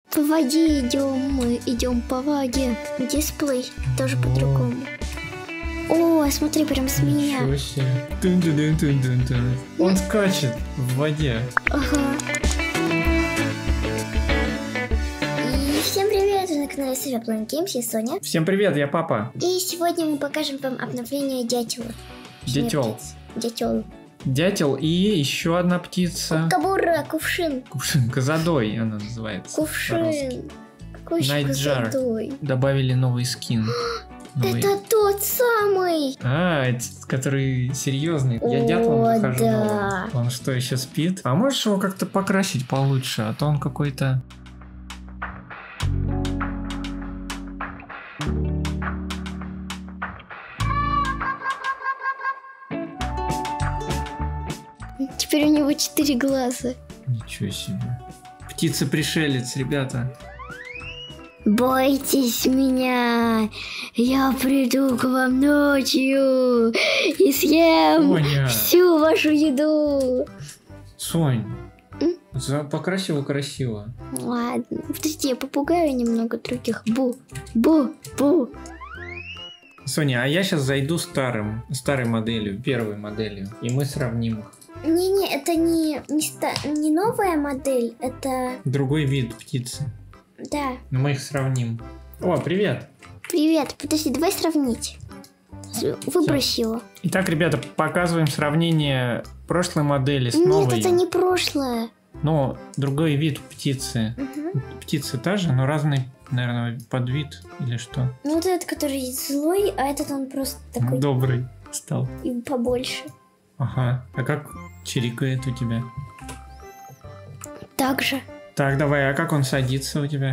По воде идем, мы идем по воде. Дисплей тоже по-другому. О, смотри, прям с меня. Ничего себе. Тун-тун-тун-тун-тун. Он скачет в воде. Ага. И всем привет, вы на канале Sofiaplanet Games, я Соня. Всем привет, я папа. И сегодня мы покажем вам обновление дятела. Дятел. Дятел. Дятел и еще одна птица. Кабура, кувшин. Кувшин, козадой она называется. Кувшин. Какой еще Найджар. козадой? Добавили новый скин. Новый. Это тот самый. Это который серьезный. Я дятлом захожу. Да. Он что, еще спит? А можешь его как-то покрасить получше? А то он какой-то... Теперь у него 4 глаза. Ничего себе. Птица-пришелец, ребята. Бойтесь меня, я приду к вам ночью и съем Соня. всю вашу еду. Сонь, покрась его красиво. Ладно, подожди, я попугаю немного других. Бу, бу, бу. Соня, а я сейчас зайду старой моделью, первой моделью, и мы сравним их. Не-не, это не новая модель, это... Другой вид птицы. Да. Но мы их сравним. О, привет! Привет, подожди, давай сравнить. Выбрось его. Итак, ребята, показываем сравнение прошлой модели с Нет, новой. это не прошлое. Но другой вид птицы. Угу. Птица та же, но разный, наверное, подвид или что. Ну вот этот, который злой, а этот он просто такой Добрый стал. и побольше. Ага. А как чирикает у тебя? Так же. Так, давай, а как он садится у тебя?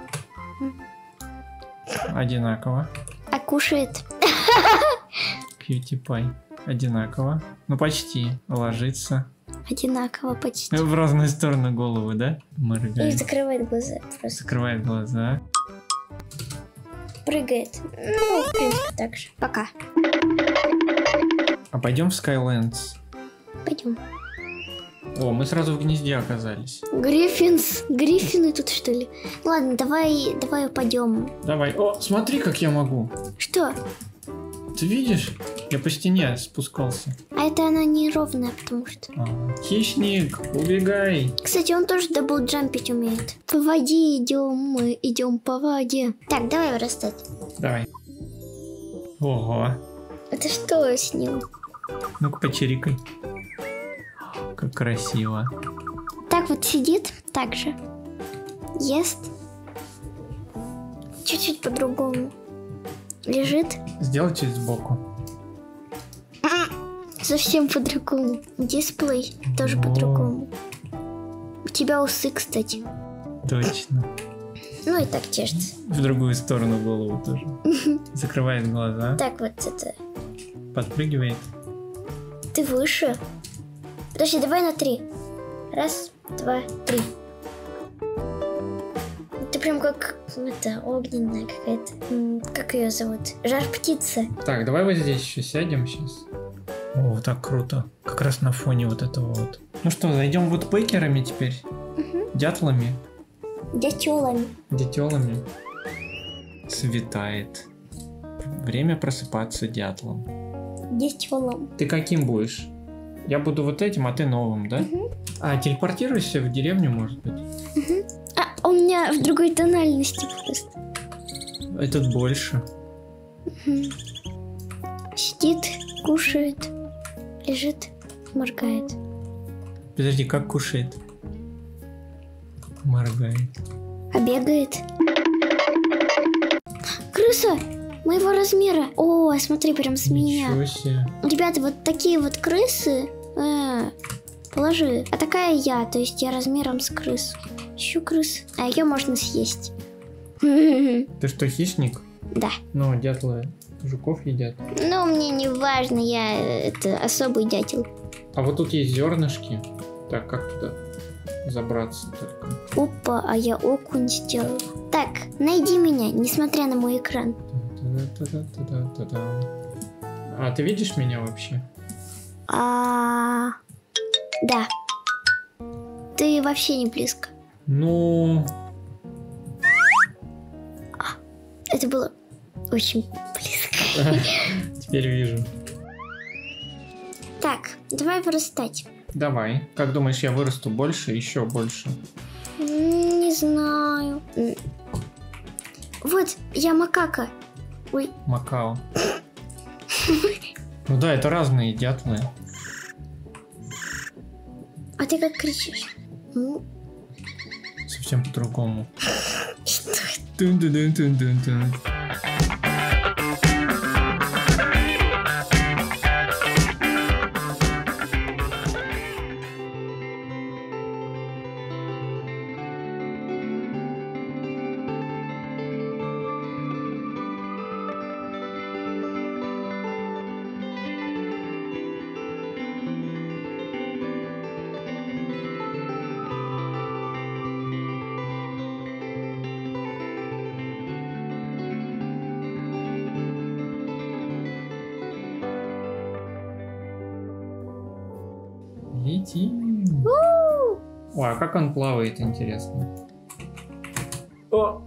Одинаково. А кушает. Кьюти-пай. Одинаково. Ну, почти. Ложится. Одинаково почти. В разные стороны головы, да? И Моргает. закрывает глаза просто. Закрывает глаза. Прыгает. Ну, в принципе, так же. Пока. А пойдем в Skylands. Пойдем. О, мы сразу в гнезде оказались. Гриффины тут, что ли? Ладно, давай упадем. Давай. О, смотри, как я могу. Что? Ты видишь? Я по стене спускался. А это она неровная, потому что... Хищник, убегай. Кстати, он тоже даблджампить умеет. По воде идем, мы идем по воде. Так, давай вырастать. Давай. Ого. Это что с ним? Ну-ка, почирикай. Как красиво. Так вот сидит, так же. Ест. Чуть-чуть по-другому. Лежит. Сделай чуть сбоку. Совсем по-другому. Дисплей тоже О. по-другому. У тебя усы, кстати. Точно. Ну и так чешется. В другую сторону голову тоже. Закрывает глаза. Так вот это. Подпрыгивает. Ты выше. Подожди, давай на 3. Раз, два, 3. Ты прям как это огненная какая-то. Как ее зовут? Жар-птица. Так, давай вот здесь еще сядем сейчас. О, так круто. Как раз на фоне вот этого вот. Ну что, зайдем вот пекерами теперь? Дятлами? Дятелами. Дятелами. Светает. Время просыпаться дятлом. Дятелом. Ты каким будешь? Я буду вот этим, а ты новым, да? А, телепортируйся в деревню, может быть? А, у меня в другой тональности просто. Этот больше. Сидит, кушает, лежит, моргает. Подожди, как кушает? Моргает. А бегает. Крыса моего размера. О, смотри, прям с меня. Ничего себе. Ребята, вот такие вот крысы. Положи. А такая я, то есть я размером с крысу. Ищу крыс. А ее можно съесть. Ты что, хищник? Да. Ну, дятлы жуков едят. Но мне не важно, я это особый дятел. А вот тут есть зернышки. Так, как туда забраться только? Опа, а я окунь сделал. Так, найди меня, несмотря на мой экран. А ты видишь меня вообще? Да. Ты вообще не близко. Ну, Это было очень близко. Теперь вижу. Так, давай вырастать. Давай. Как думаешь, я вырасту больше, еще больше? Не знаю. Вот, я макака. Ой. Макао. Ну да, это разные дятлы. А ты как кричишь? Совсем по-другому. Что это? Тун-тун-тун-тун-тун. Летим. Ой, а как он плавает, интересно. О!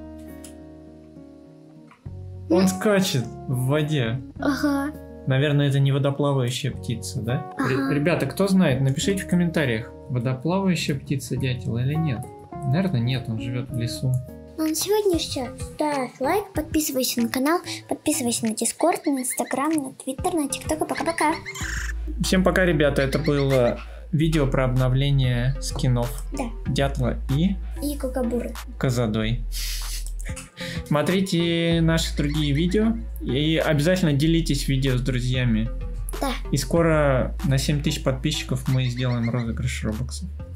Он скачет в воде. Ага. Наверное, это не водоплавающая птица, да? Ага. Ребята, кто знает, напишите в комментариях, водоплавающая птица дятел или нет. Наверное, нет, он живет в лесу. Ну, на сегодня все. Ставь лайк, подписывайся на канал, подписывайся на Дискорд, на Инстаграм, на Твиттер, на ТикТок. И пока-пока. Всем пока, ребята. Это было видео про обновление скинов Да. дятла и Кукабуры. Козадой. Смотрите наши другие видео и обязательно делитесь видео с друзьями. Да. И скоро на 7000 подписчиков мы сделаем розыгрыш робоксов.